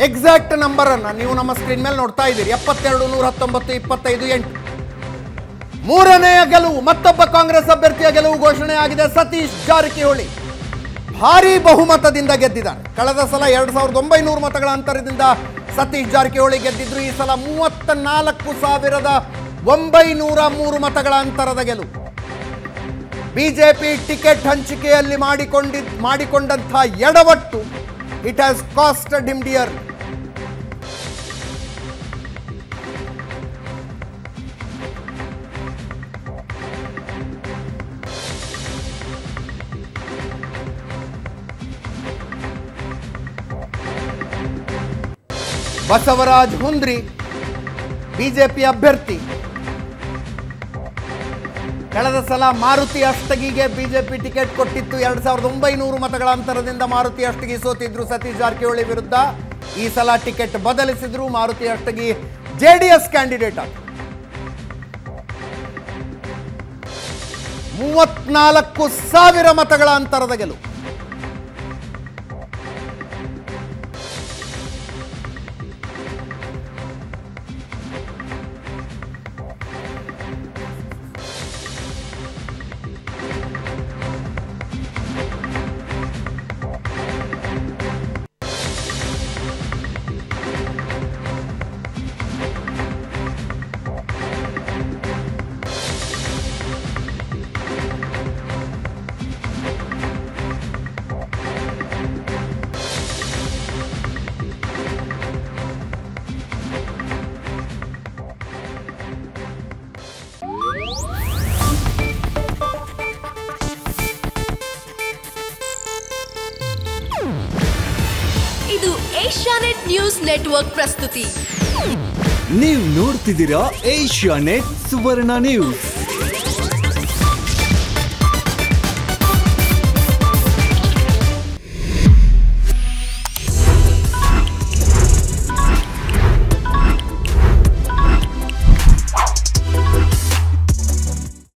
Exact number ಅನ್ನು ನೀವು ನಮ್ಮ ಸ್ಕ್ರೀನ್ ಮೇಲೆ ನೋಡ್ತಾ ಇದ್ದೀರಿ. 72 119 25 8. ಮೂರನೆಯ ಗೆಲುವು, ಮತ್ತೊಬ್ಬ ಕಾಂಗ್ರೆಸ್ ಅಭ್ಯರ್ಥಿಯ ಗೆಲುವು ಘೋಷಣೆ ಆಗಿದೆ. ಸತೀಶ್ ಜಾರಕಿಹೊಳಿ ಭಾರೀ ಬಹುಮತದಿಂದ ಗೆದ್ದಿದ್ದಾರೆ. ಕಳೆದ ಸಲ 2900 ಮತಗಳ ಅಂತರದಿಂದ ಸತೀಶ್ ಜಾರಕಿಹೊಳಿ ಗೆದ್ದಿದ್ರು. ಈ ಸಲ 34,903 ಮತಗಳ ಅಂತರದ ಗೆಲುವು. ಬಿಜೆಪಿ ಟಿಕೆಟ್ ಹಂಚಿಕೆಯಲ್ಲಿ ಮಾಡಿಕೊಂಡಂಥ ಎಡವಟ್ಟು it has costed him dear. Basavaraj Hundri BJP ಅಭ್ಯರ್ಥಿ. ಕಳೆದ ಸಲ ಮಾರುತಿ ಅಷ್ಟಗಿಗೆ ಬಿಜೆಪಿ ಟಿಕೆಟ್ ಕೊಟ್ಟಿತ್ತು. 2900 ಮತಗಳ ಅಂತರದಿಂದ ಮಾರುತಿ ಅಷ್ಟಗಿ ಸೋತಿದ್ರು ಸತೀಶ್ ಜಾರಕಿಹೊಳಿ ವಿರುದ್ಧ. ಈ ಸಲ ಟಿಕೆಟ್ ಬದಲಿಸಿದ್ರು. ಮಾರುತಿ ಅಷ್ಟಗಿ ಜೆಡಿಎಸ್ ಕ್ಯಾಂಡಿಡೇಟ್ ಆದ 34,000 ಮತಗಳ ಅಂತರದ ಗೆಲುವು. ಇದು ಏಷ್ಯಾನೆಟ್ ನ್ಯೂಸ್ ನೆಟ್ವರ್ಕ್ ಪ್ರಸ್ತುತಿ. ನೀವು ನೋಡ್ತಿದ್ದೀರಾ ಏಷ್ಯಾನೆಟ್ ಸುವರ್ಣ ನ್ಯೂಸ್.